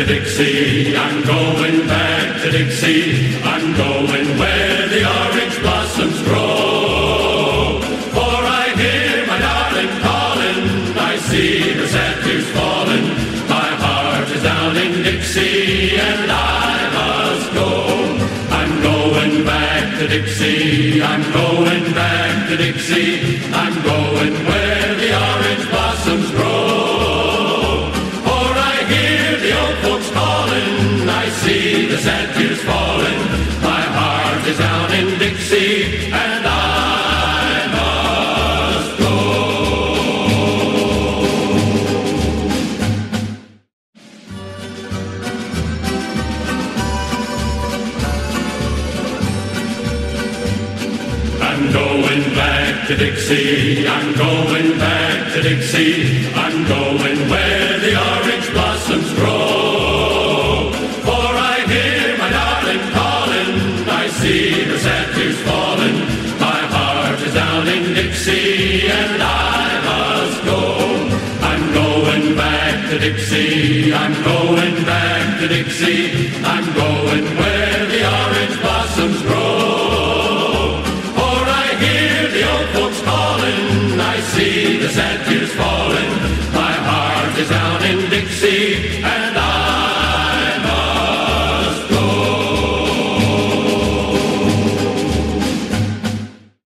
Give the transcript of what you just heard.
to Dixie, I'm going back to Dixie, I'm going where the orange blossoms grow. For I hear my darling calling, I see her sad tears falling, my heart is down in Dixie and I must go. I'm going back to Dixie, I'm going back to Dixie, I'm going where the orange blossoms grow. For I hear the old folks calling, I see the sad tears falling, my heart is down in Dixie and I must go. I'm going back to Dixie, I'm going back to Dixie, I'm going where the orange blossoms grow. For I hear my darling calling, I see her sad tears falling, my heart is down in Dixie and I must go. I'm going back to Dixie, I'm going back to Dixie, I'm going where the orange blossoms grow. I see the sad tears falling, my heart is down